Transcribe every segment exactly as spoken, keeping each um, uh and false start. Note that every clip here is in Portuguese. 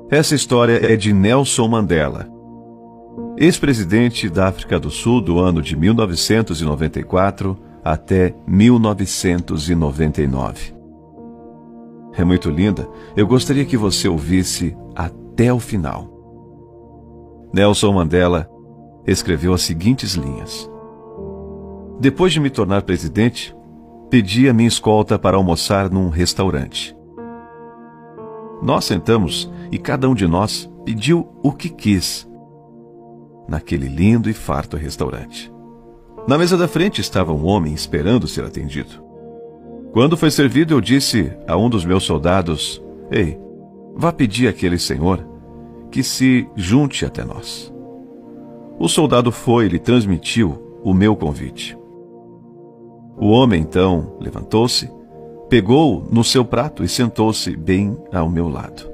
Essa história é de Nelson Mandela, ex-presidente da África do Sul do ano de mil novecentos e noventa e quatro até mil novecentos e noventa e nove. É muito linda, eu gostaria que você ouvisse até o final. Nelson Mandela escreveu as seguintes linhas: depois de me tornar presidente, pedi a minha escolta para almoçar num restaurante. Nós sentamos e cada um de nós pediu o que quis naquele lindo e farto restaurante. Na mesa da frente estava um homem esperando ser atendido. Quando foi servido, eu disse a um dos meus soldados: ei, vá pedir àquele senhor que se junte até nós. O soldado foi e lhe transmitiu o meu convite. O homem então levantou-se, pegou no seu prato e sentou-se bem ao meu lado.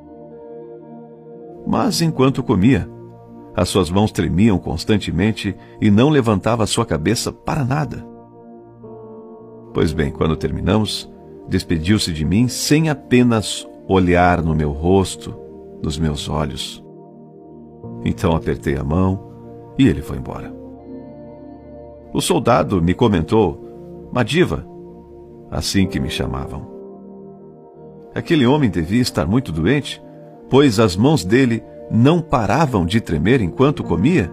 Mas enquanto comia, as suas mãos tremiam constantemente e não levantava a sua cabeça para nada. Pois bem, quando terminamos, despediu-se de mim sem apenas olhar no meu rosto, nos meus olhos. Então apertei a mão e ele foi embora. O soldado me comentou: Madiba, assim que me chamavam. Aquele homem devia estar muito doente, pois as mãos dele não paravam de tremer enquanto comia?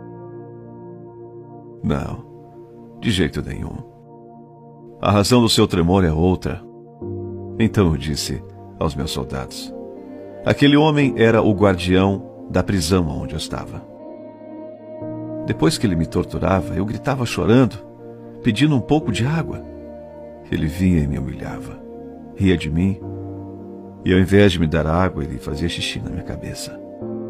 Não, de jeito nenhum. A razão do seu tremor é outra. Então eu disse aos meus soldados: aquele homem era o guardião da prisão onde eu estava. Depois que ele me torturava, eu gritava chorando, pedindo um pouco de água. Ele vinha e me humilhava, ria de mim, e ao invés de me dar água, ele fazia xixi na minha cabeça.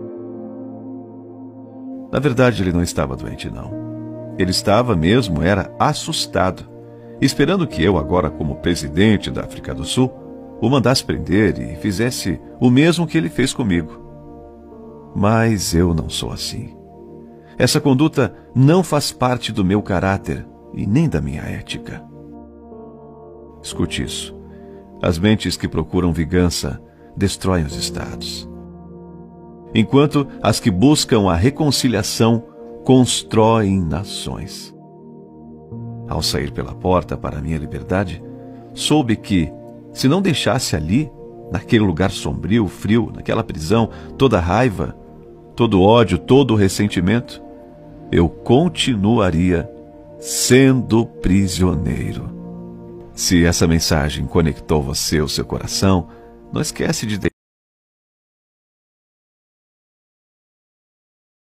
Na verdade, ele não estava doente, não. Ele estava mesmo, era assustado, esperando que eu, agora como presidente da África do Sul, o mandasse prender e fizesse o mesmo que ele fez comigo. Mas eu não sou assim. Essa conduta não faz parte do meu caráter e nem da minha ética. Escute isso. As mentes que procuram vingança destroem os estados, enquanto as que buscam a reconciliação constroem nações. Ao sair pela porta para a minha liberdade, soube que, se não deixasse ali, naquele lugar sombrio, frio, naquela prisão, toda a raiva, todo o ódio, todo o ressentimento, eu continuaria sendo prisioneiro. Se essa mensagem conectou você ao seu coração, não esquece de